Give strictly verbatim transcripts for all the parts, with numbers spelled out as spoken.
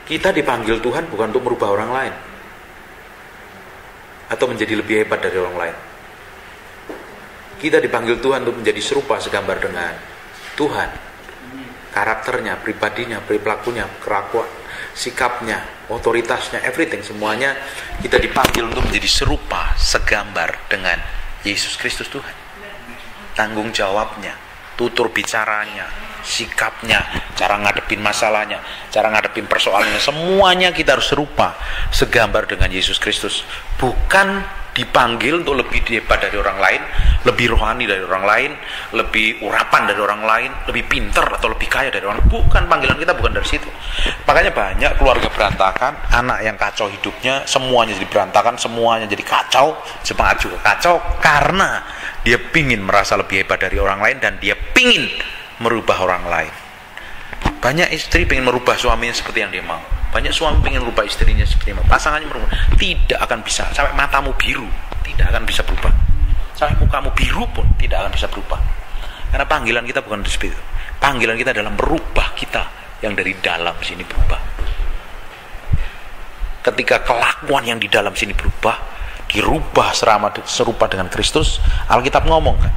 Kita dipanggil Tuhan bukan untuk merubah orang lain atau menjadi lebih hebat dari orang lain. Kita dipanggil Tuhan untuk menjadi serupa segambar dengan Tuhan. Karakternya, pribadinya, perilakunya, kelakuan, sikapnya, otoritasnya, everything, semuanya kita dipanggil untuk menjadi serupa segambar dengan Yesus Kristus Tuhan. Tanggung jawabnya, tutur bicaranya, sikapnya, cara ngadepin masalahnya, cara ngadepin persoalannya, semuanya kita harus serupa segambar dengan Yesus Kristus. Bukan dipanggil untuk lebih hebat dari orang lain, lebih rohani dari orang lain, lebih urapan dari orang lain, lebih pinter atau lebih kaya dari orang lain. Bukan, panggilan kita bukan dari situ. Makanya banyak keluarga berantakan, anak yang kacau hidupnya, semuanya jadi berantakan, semuanya jadi kacau, jemaat juga kacau, karena dia pingin merasa lebih hebat dari orang lain dan dia pingin merubah orang lain. Banyak istri pengen merubah suaminya seperti yang dia mau. Banyak suami pengen merubah istrinya seperti yang mau. Pasangannya merubah, tidak akan bisa. Sampai matamu biru, tidak akan bisa berubah. Sampai mukamu biru pun tidak akan bisa berubah. Karena panggilan kita bukan di situ. Panggilan kita adalah merubah kita yang dari dalam sini berubah. Ketika kelakuan yang di dalam sini berubah, dirubah serama serupa dengan Kristus, Alkitab ngomong kan,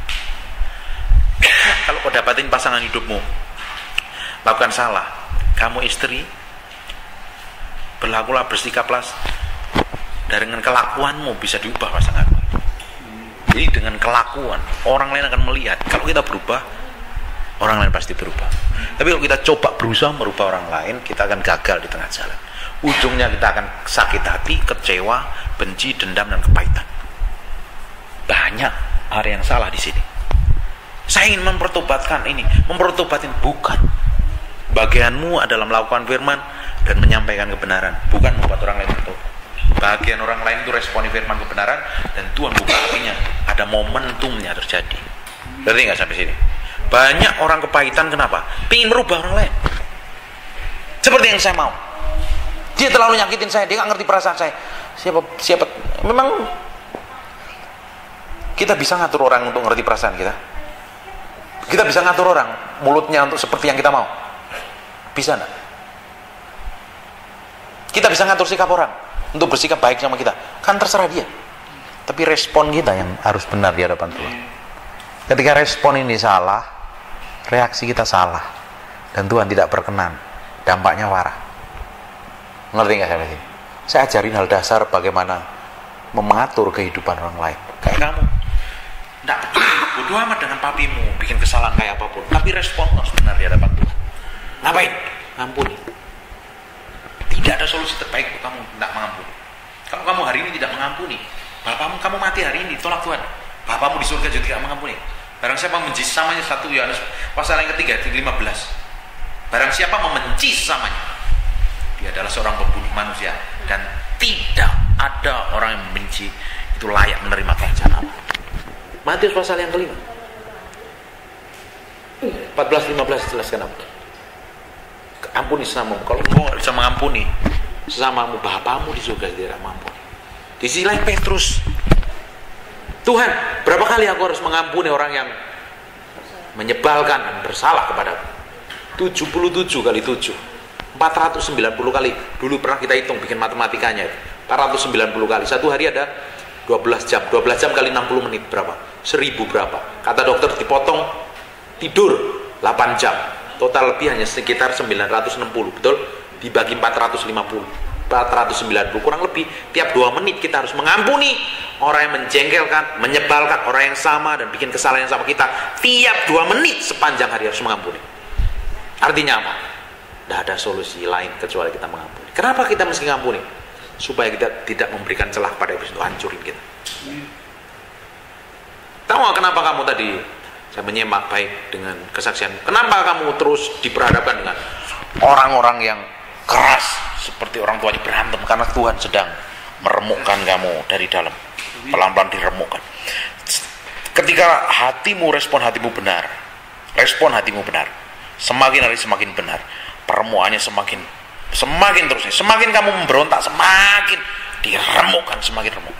kalau kau dapatin pasangan hidupmu lakukan salah, kamu istri berlakulah, bersikaplah dengan kelakuanmu bisa diubah pasanganmu. Jadi dengan kelakuan orang lain akan melihat. Kalau kita berubah, orang lain pasti berubah. Tapi kalau kita coba berusaha merubah orang lain, kita akan gagal di tengah jalan. Ujungnya kita akan sakit hati, kecewa, benci, dendam, dan kepahitan. Banyak hal yang salah di sini. Saya ingin mempertobatkan ini, mempertobatin, bukan. Bagianmu adalah melakukan firman dan menyampaikan kebenaran, bukan membuat orang lain bertobat. Bagian orang lain itu responi firman kebenaran dan Tuhan buka hatinya, ada momentumnya terjadi. Berarti nggak sampai sini? Banyak orang kepahitan, kenapa? Pingin merubah orang lain seperti yang saya mau. Dia terlalu nyakitin saya, dia nggak ngerti perasaan saya. Siapa siapa memang kita bisa ngatur orang untuk ngerti perasaan kita? Kita bisa ngatur orang mulutnya untuk seperti yang kita mau? Bisa enggak? Kita bisa ngatur sikap orang untuk bersikap baik sama kita, kan terserah dia. Tapi respon kita yang harus benar di hadapan Tuhan. Ketika respon ini salah, reaksi kita salah, dan Tuhan tidak berkenan, dampaknya parah. Ngerti nggak sampai sini? Saya ajarin hal dasar bagaimana mengatur kehidupan orang lain. Kayak kamu, nggak bodoh amat dengan papimu bikin kesalahan kayak apapun, tapi respon harus benar di hadapan Tuhan. Ngapain? Ngampuni. Tidak ada solusi terbaik untuk kamu tidak mengampuni. Kalau kamu hari ini tidak mengampuni, bapakmu, kamu mati hari ini, tolak Tuhan. Bapakmu di surga juga tidak mengampuni. Barang siapa membenci sesamanya, satu Yohanes pasal yang ketiga ayat lima belas. Barang siapa membenci sesamanya, dia adalah seorang pembunuh manusia, dan tidak ada orang yang membenci itu layak menerima kerajaan Allah. Matius pasal yang kelima empat belas lima belas jelaskan apa? Ampuni sesamamu. Kalau engkau nggak bisa mengampuni sesamamu, Bapamu di surga tidak mengampuni. Di sisi lain Petrus, Tuhan, berapa kali aku harus mengampuni orang yang menyebalkan dan bersalah kepadaku? tujuh puluh tujuh kali tujuh, empat ratus sembilan puluh kali. Dulu pernah kita hitung, bikin matematikanya, empat ratus sembilan puluh kali. Satu hari ada dua belas jam. dua belas jam kali enam puluh menit berapa? seribu berapa? Kata dokter dipotong tidur delapan jam. Total lebih hanya sekitar sembilan ratus enam puluh, betul? Dibagi empat ratus lima puluh, empat ratus sembilan puluh, kurang lebih tiap dua menit kita harus mengampuni orang yang menjengkelkan, menyebalkan, orang yang sama dan bikin kesalahan yang sama kita. Tiap dua menit sepanjang hari harus mengampuni. Artinya apa? Tidak ada solusi lain kecuali kita mengampuni. Kenapa kita mesti mengampuni? Supaya kita tidak memberikan celah pada iblis untuk hancurin kita. Tahu nggak kenapa kamu tadi saya menyimak baik dengan kesaksian? Kenapa kamu terus diperhadapkan dengan orang-orang yang keras seperti orang tuanya berantem? Karena Tuhan sedang meremukkan kamu dari dalam, pelan-pelan diremukkan. Ketika hatimu, respon hatimu benar, respon hatimu benar, semakin hari semakin benar, peremukannya semakin semakin terus, semakin kamu memberontak, semakin diremukkan, semakin remuk.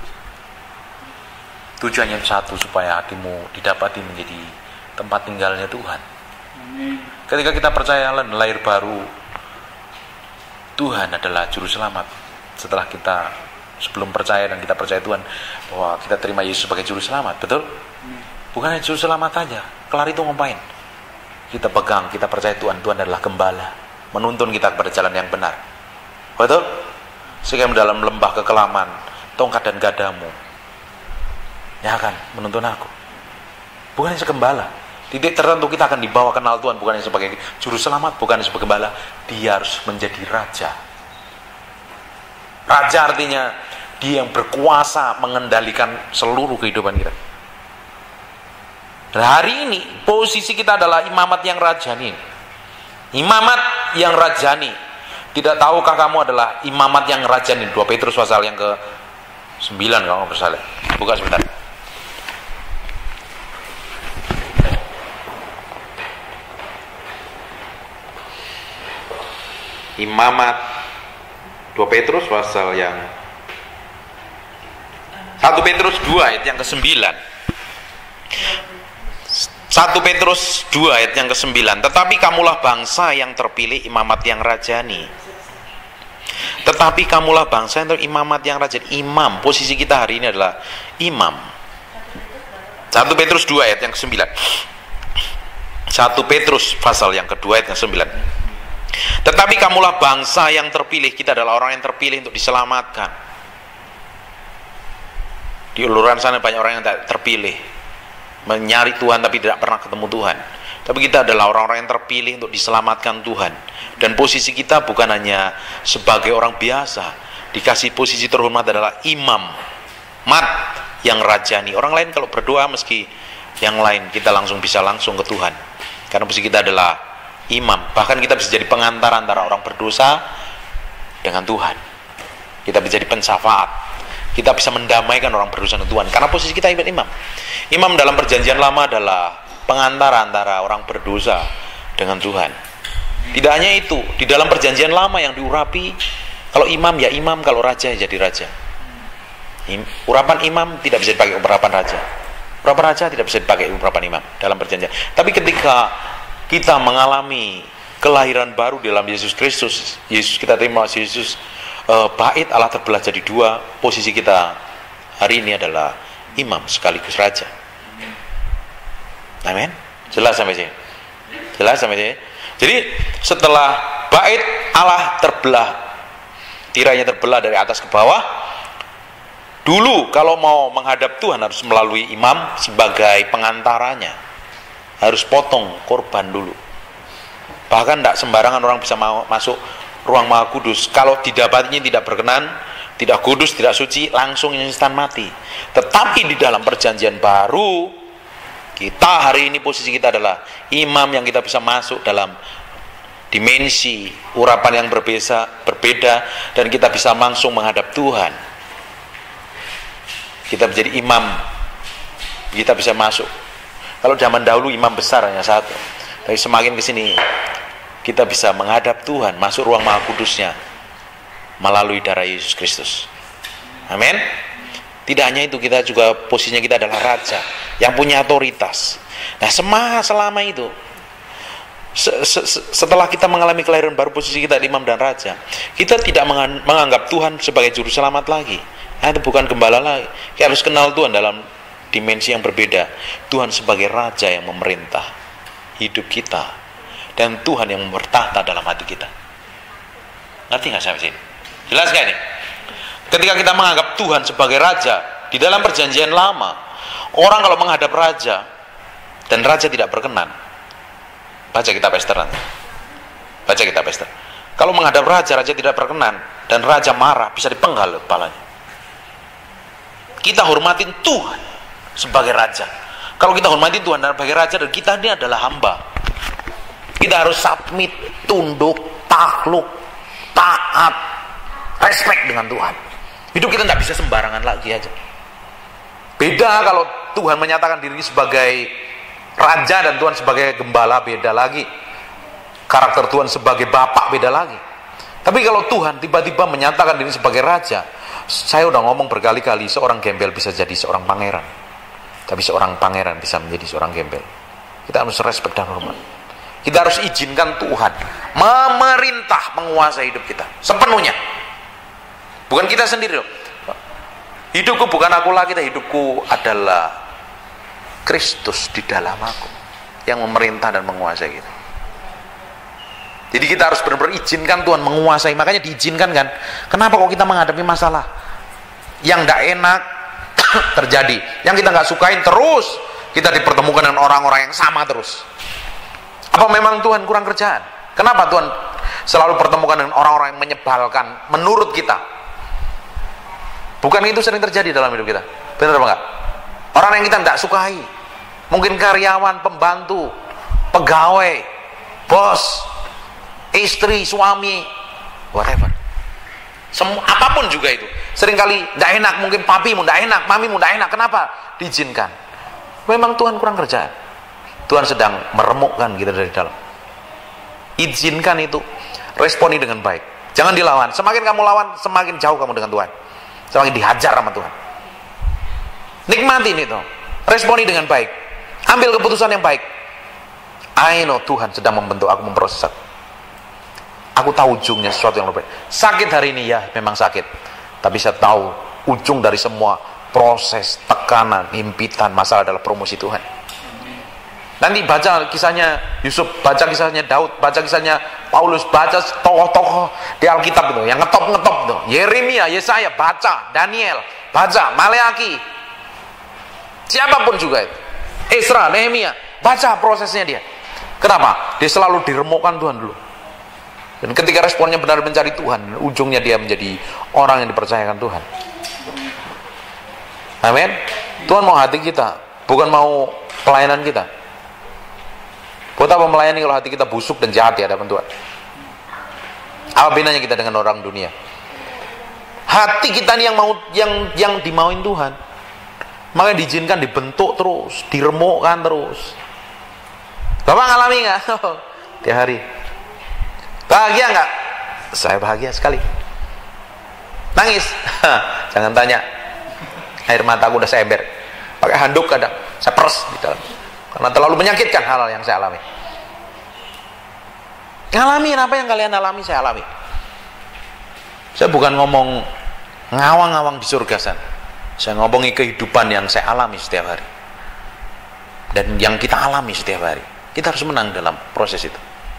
Tujuannya satu, supaya hatimu didapati menjadi tempat tinggalnya Tuhan. Ketika kita percaya lahir baru, Tuhan adalah juru selamat. Setelah kita sebelum percaya dan kita percaya Tuhan bahwa kita terima Yesus sebagai juru selamat, betul? Bukan hanya juru selamat aja. Kelar itu ngapain? Kita pegang, kita percaya Tuhan, Tuhan adalah gembala, menuntun kita kepada jalan yang benar. Betul? Sehingga dalam lembah kekelaman, tongkat dan gadamu, ya kan, menuntun aku. Bukan hanya segembala. Titik tertentu kita akan dibawa kenal Tuhan, bukan hanya sebagai juru selamat, bukan hanya sebagai gembala. Dia harus menjadi raja. Raja artinya dia yang berkuasa mengendalikan seluruh kehidupan kita. Dan hari ini posisi kita adalah imamat yang rajani. Imamat yang rajani. Tidak tahukah kamu adalah imamat yang rajani? dua Petrus pasal yang ke sembilan kalau nggak salah. Buka sebentar. Imamat dua Petrus pasal yang satu Petrus dua ayat yang ke sembilan. satu Petrus dua ayat yang ke sembilan. Tetapi kamulah bangsa yang terpilih, imamat yang rajani. Tetapi kamulah bangsa yang terpilih, imamat yang rajani. Imam, posisi kita hari ini adalah imam. satu Petrus dua ayat yang ke sembilan. satu Petrus pasal yang kedua ayat yang ke sembilan. Tetapi kamulah bangsa yang terpilih. Kita adalah orang yang terpilih untuk diselamatkan. Di uluran sana banyak orang yang tak terpilih, mencari Tuhan tapi tidak pernah ketemu Tuhan. Tapi kita adalah orang-orang yang terpilih untuk diselamatkan Tuhan. Dan posisi kita bukan hanya sebagai orang biasa. Dikasih posisi terhormat adalah imam, mat yang rajani. Orang lain kalau berdoa meski yang lain, kita langsung bisa langsung ke Tuhan. Karena posisi kita adalah imam. Bahkan kita bisa jadi pengantar antara orang berdosa dengan Tuhan. Kita bisa jadi pensyafaat. Kita bisa mendamaikan orang berdosa dengan Tuhan. Karena posisi kita imam. Imam dalam perjanjian lama adalah pengantar antara orang berdosa dengan Tuhan. Tidak hanya itu, di dalam perjanjian lama yang diurapi, kalau imam ya imam, kalau raja ya jadi raja. Urapan imam tidak bisa dipakai urapan raja. Urapan raja tidak bisa dipakai urapan imam dalam perjanjian. Tapi ketika kita mengalami kelahiran baru dalam Yesus Kristus, Yesus kita terima Yesus, eh, bait Allah terbelah jadi dua. Posisi kita hari ini adalah imam sekaligus raja. Amin. Jelas sampai sini? Jelas sampai sini? Jadi setelah bait Allah terbelah, tirainya terbelah dari atas ke bawah. Dulu kalau mau menghadap Tuhan harus melalui imam sebagai pengantaranya. Harus potong korban dulu. Bahkan tidak sembarangan orang bisa masuk ruang Maha Kudus. Kalau didapatinya tidak berkenan, tidak kudus, tidak suci, langsung instan mati. Tetapi di dalam perjanjian baru, kita hari ini posisi kita adalah imam yang kita bisa masuk dalam dimensi urapan yang berbeda, berbeda dan kita bisa langsung menghadap Tuhan. Kita menjadi imam, kita bisa masuk. Kalau zaman dahulu imam besar hanya satu, tapi semakin ke sini kita bisa menghadap Tuhan, masuk ruang Maha Kudusnya melalui darah Yesus Kristus. Amin. Tidak hanya itu, kita juga posisinya kita adalah raja yang punya otoritas. Nah, semua selama itu setelah kita mengalami kelahiran baru, posisi kita imam dan raja, kita tidak menganggap Tuhan sebagai juru selamat lagi. Nah, itu bukan gembala lagi. Kita harus kenal Tuhan dalam dimensi yang berbeda. Tuhan sebagai raja yang memerintah hidup kita, dan Tuhan yang bertahta dalam hati kita. Ngerti nggak sampai sini? Jelas nggak ini? Ketika kita menganggap Tuhan sebagai raja di dalam perjanjian lama, orang kalau menghadap raja dan raja tidak berkenan, baca kitab Ester nanti. Baca kitab Ester. Kalau menghadap raja, raja tidak berkenan dan raja marah, bisa dipenggal kepalanya. Kita hormatin Tuhan sebagai raja. Kalau kita hormati Tuhan sebagai raja, dan kita ini adalah hamba, kita harus submit, tunduk, takluk, taat, respect dengan Tuhan. Hidup kita tidak bisa sembarangan lagi aja. Beda kalau Tuhan menyatakan diri sebagai raja dan Tuhan sebagai gembala, beda lagi. Karakter Tuhan sebagai bapak beda lagi. Tapi kalau Tuhan tiba-tiba menyatakan diri sebagai raja, saya udah ngomong berkali-kali, seorang gembel bisa jadi seorang pangeran. Tapi seorang pangeran bisa menjadi seorang gembel. Kita harus respect dan hormat. Kita harus izinkan Tuhan memerintah, menguasai hidup kita sepenuhnya. Bukan kita sendiri loh. Hidupku bukan aku lagi, hidupku adalah Kristus di dalam aku yang memerintah dan menguasai kita. Jadi kita harus benar-benar izinkan Tuhan menguasai. Makanya diizinkan kan. Kenapa kok kita menghadapi masalah yang tidak enak terjadi, yang kita nggak sukain terus, kita dipertemukan dengan orang-orang yang sama terus? Apa memang Tuhan kurang kerjaan? Kenapa Tuhan selalu pertemukan dengan orang-orang yang menyebalkan menurut kita? Bukan itu sering terjadi dalam hidup kita? Benar apa enggak? Orang yang kita tidak sukai, mungkin karyawan, pembantu, pegawai, bos, istri, suami, whatever. Semua, apapun juga itu. Seringkali tidak enak, mungkin papimu tidak enak, mamimu tidak enak. Kenapa? Diizinkan. Memang Tuhan kurang kerjaan. Tuhan sedang meremukkan kita dari dalam. Izinkan itu, responi dengan baik. Jangan dilawan. Semakin kamu lawan, semakin jauh kamu dengan Tuhan. Semakin dihajar sama Tuhan. Nikmatin itu, responi dengan baik. Ambil keputusan yang baik. I know Tuhan sedang membentuk aku, memproses aku. Aku tahu ujungnya sesuatu yang lebih baik. Sakit hari ini ya, memang sakit. Tapi saya tahu ujung dari semua proses, tekanan, himpitan, masalah adalah promosi Tuhan. Nanti baca kisahnya Yusuf, baca kisahnya Daud, baca kisahnya Paulus, baca tokoh-tokoh di Alkitab itu, yang ngetop-ngetop itu. Yeremia, Yesaya, baca, Daniel, baca, Maleaki. Siapapun juga itu. Ezra, Nehemia, baca prosesnya dia. Kenapa? Dia selalu diremukkan Tuhan dulu. Dan ketika responnya benar mencari Tuhan, ujungnya dia menjadi orang yang dipercayakan Tuhan. Amin. Tuhan mau hati kita, bukan mau pelayanan kita. Buat apa melayani kalau hati kita busuk dan jahat di hadapan Tuhan? Apa bedanya kita dengan orang dunia? Hati kita ini yang mau, yang yang dimauin Tuhan. Makanya diizinkan dibentuk terus, diremukkan terus. Bapak ngalami nggak? Tiap hari. Bahagia nggak? Saya bahagia sekali. Nangis? Jangan tanya. Air mataku udah saya ember. Pakai handuk kadang, saya peres di dalam. Karena terlalu menyakitkan hal-hal yang saya alami. Ngalamin apa yang kalian alami, saya alami. Saya bukan ngomong ngawang-ngawang di surga sana. Saya ngomongi kehidupan yang saya alami setiap hari. Dan yang kita alami setiap hari. Kita harus menang dalam proses itu.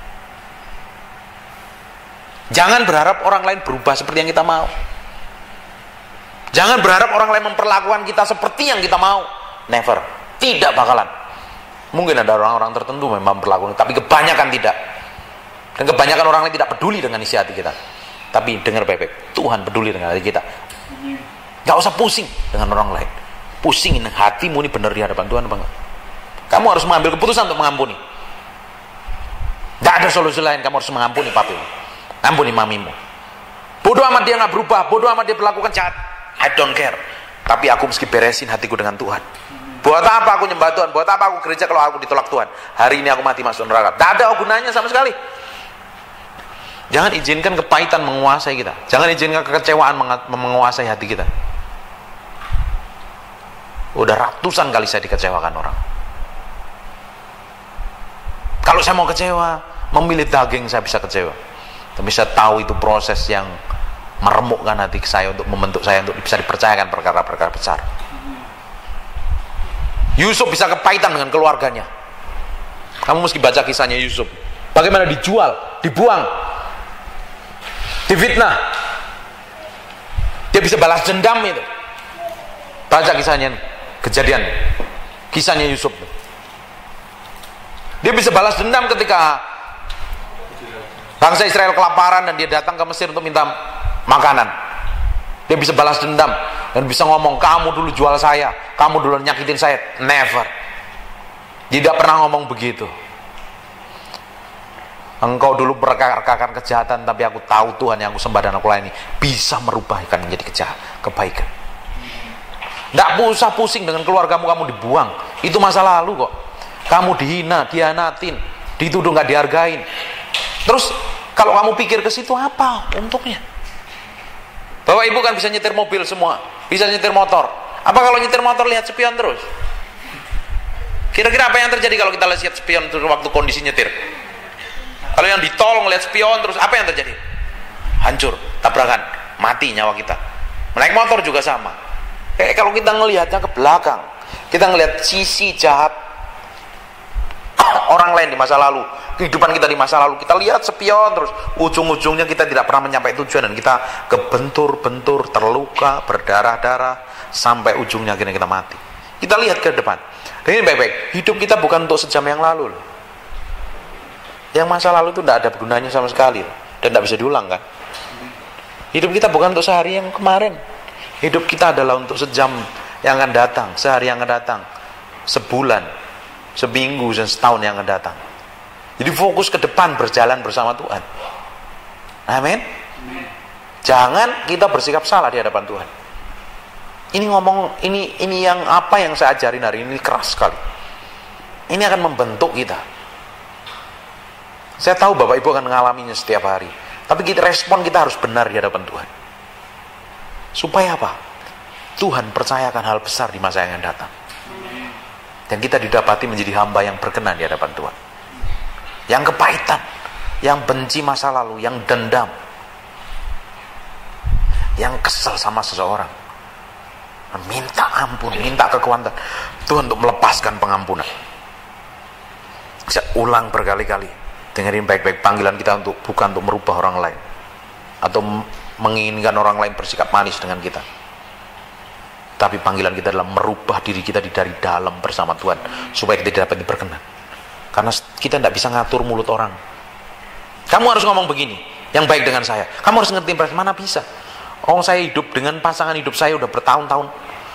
Jangan berharap orang lain berubah seperti yang kita mau. Jangan berharap orang lain memperlakukan kita seperti yang kita mau. Never. Tidak bakalan. Mungkin ada orang-orang tertentu memang berlaku, tapi kebanyakan tidak. Dan kebanyakan orang lain tidak peduli dengan isi hati kita. Tapi dengar baik-baik, Tuhan peduli dengan hati kita. Gak usah pusing dengan orang lain. Pusingin hatimu ini benar di hadapan Tuhan apa enggak? Kamu harus mengambil keputusan untuk mengampuni. Gak ada solusi lain, kamu harus mengampuni papimu, ampuni mamimu. Bodoh amat dia gak berubah, bodoh amat dia berlakukan jahat, I don't care. Tapi aku mesti beresin hatiku dengan Tuhan. Buat apa aku nyembah Tuhan? Buat apa aku gereja kalau aku ditolak Tuhan? Hari ini aku mati masuk neraka. Tidak ada gunanya sama sekali. Jangan izinkan kepahitan menguasai kita. Jangan izinkan kekecewaan menguasai hati kita. Udah ratusan kali saya dikecewakan orang. Kalau saya mau kecewa, memilih daging saya bisa kecewa. Tapi saya tahu itu proses yang meremukkan hati saya untuk membentuk saya untuk bisa dipercayakan perkara-perkara besar. Yusuf bisa kepahitan dengan keluarganya. Kamu mesti baca kisahnya Yusuf. Bagaimana dijual, dibuang, difitnah. Dia bisa balas dendam itu. Baca kisahnya, kejadian, kisahnya Yusuf. Dia bisa balas dendam ketika bangsa Israel kelaparan dan dia datang ke Mesir untuk minta makanan. Dia bisa balas dendam dan bisa ngomong, kamu dulu jual saya, kamu dulu nyakitin saya. Never. Dia tidak pernah ngomong begitu. Engkau dulu merekarkan kejahatan, tapi aku tahu Tuhan yang aku sembah dan aku layani bisa merubahkan menjadi kejahatan, kebaikan. Tidak usah pusing dengan keluargamu, kamu dibuang. Itu masa lalu kok. Kamu dihina, dianatin, dituduh nggak dihargain. Terus kalau kamu pikir ke situ, apa untungnya? Bapak ibu kan bisa nyetir mobil semua, bisa nyetir motor. Apa kalau nyetir motor lihat spion terus? Kira-kira apa yang terjadi kalau kita lihat spion terus waktu kondisi nyetir? Kalau yang di tol ngeliat spion terus, apa yang terjadi? Hancur, tabrakan, mati nyawa kita. Naik motor juga sama. Kayak kalau kita ngelihatnya ke belakang, kita ngelihat sisi jahat orang lain di masa lalu, kehidupan kita di masa lalu, kita lihat spion terus, ujung-ujungnya kita tidak pernah mencapai tujuan dan kita kebentur-bentur, terluka, berdarah-darah, sampai ujungnya akhirnya kita mati. Kita lihat ke depan. Dan ini baik-baik, hidup kita bukan untuk sejam yang lalu loh. Yang masa lalu itu tidak ada gunanya sama sekali loh. Dan tidak bisa diulang kan. Hidup kita bukan untuk sehari yang kemarin. Hidup kita adalah untuk sejam yang akan datang, sehari yang akan datang, sebulan, seminggu, dan setahun yang akan datang. Jadi fokus ke depan, berjalan bersama Tuhan. Amin. Jangan kita bersikap salah di hadapan Tuhan. Ini ngomong, ini ini yang apa yang saya ajarin hari ini keras sekali. Ini akan membentuk kita. Saya tahu Bapak Ibu akan mengalaminya setiap hari. Tapi kita respon kita harus benar di hadapan Tuhan. Supaya apa? Tuhan percayakan hal besar di masa yang akan datang. Dan kita didapati menjadi hamba yang berkenan di hadapan Tuhan. Yang kepahitan, yang benci masa lalu, yang dendam, yang kesel sama seseorang, minta ampun, minta kekuatan Tuhan untuk melepaskan pengampunan. Saya ulang berkali-kali, dengerin baik-baik, panggilan kita untuk bukan untuk merubah orang lain atau menginginkan orang lain bersikap manis dengan kita, tapi panggilan kita adalah merubah diri kita dari dalam bersama Tuhan supaya kita dapat diperkenan. Karena kita tidak bisa ngatur mulut orang. Kamu harus ngomong begini, yang baik dengan saya. Kamu harus ngerti, mana bisa. Oh, saya hidup dengan pasangan hidup saya udah bertahun-tahun.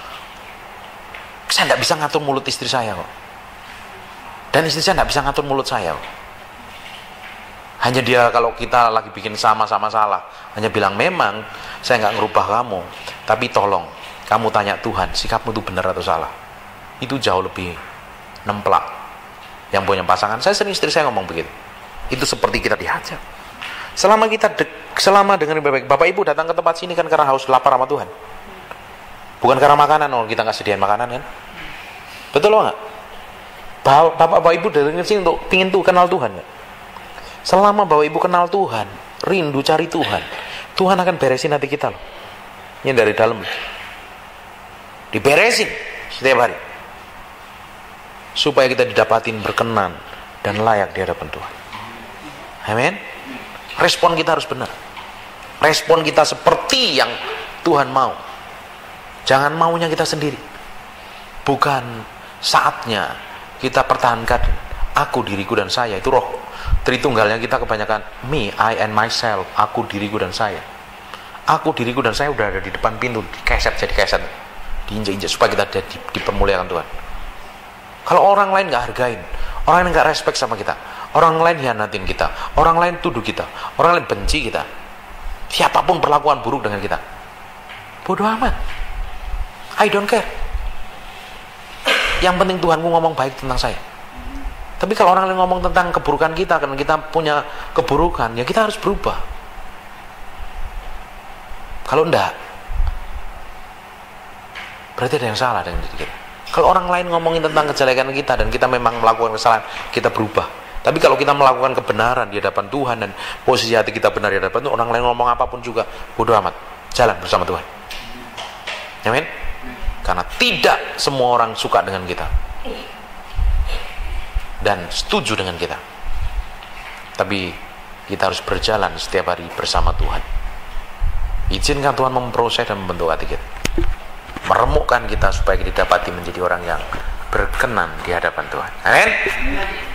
Saya tidak bisa ngatur mulut istri saya kok. Dan istri saya tidak bisa ngatur mulut saya kok. Hanya dia kalau kita lagi bikin sama-sama salah, hanya bilang, memang saya nggak ngerubah kamu, tapi tolong kamu tanya Tuhan, sikapmu itu benar atau salah. Itu jauh lebih nemplak. Yang punya pasangan, saya sering istri saya ngomong begitu. Itu seperti kita dihajar. Selama kita dek, selama dengan baik-baik, Bapak Ibu datang ke tempat sini kan karena haus lapar sama Tuhan. Bukan karena makanan, oh kita nggak sediain makanan kan? Betul loh nggak? Bapak, Bapak Ibu datang ke sini untuk pingin tuh kenal Tuhan nggak? Selama Bapak Ibu kenal Tuhan, rindu cari Tuhan, Tuhan akan beresin hati kita loh. Ini dari dalam, diberesin setiap hari, supaya kita didapatin berkenan dan layak di hadapan Tuhan. Amin. Respon kita harus benar. Respon kita seperti yang Tuhan mau. Jangan maunya kita sendiri. Bukan saatnya kita pertahankan aku, diriku, dan saya. Itu roh Tritunggalnya kita kebanyakan me, I and myself. Aku, diriku, dan saya. Aku, diriku, dan saya udah ada di depan pintu, dikeset jadi keset, diinjak-injak supaya kita di, dipermuliakan Tuhan. Kalau orang lain gak hargain, orang lain gak respect sama kita, orang lain hianatin kita, orang lain tuduh kita, orang lain benci kita, siapapun perlakuan buruk dengan kita, bodoh amat, I don't care. Yang penting Tuhanku ngomong baik tentang saya. Tapi kalau orang lain ngomong tentang keburukan kita, karena kita punya keburukan, ya kita harus berubah. Kalau enggak, berarti ada yang salah dengan diri kita. Kalau orang lain ngomongin tentang kejelekan kita dan kita memang melakukan kesalahan, kita berubah. Tapi kalau kita melakukan kebenaran di hadapan Tuhan dan posisi hati kita benar di hadapan Tuhan, orang lain ngomong apapun juga bodoh amat. Jalan bersama Tuhan. Amin. Karena tidak semua orang suka dengan kita dan setuju dengan kita. Tapi kita harus berjalan setiap hari bersama Tuhan. Izinkan Tuhan memproses dan membentuk hati kita, meremukkan kita supaya kita dapati menjadi orang yang berkenan di hadapan Tuhan. Amin.